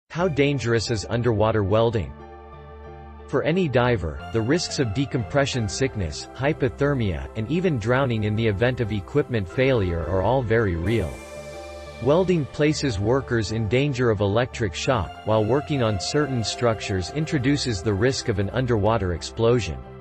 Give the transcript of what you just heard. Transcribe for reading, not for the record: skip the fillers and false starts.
How dangerous is underwater welding? For any diver, the risks of decompression sickness, hypothermia, and even drowning in the event of equipment failure are all very real. Welding places workers in danger of electric shock, while working on certain structures introduces the risk of an underwater explosion.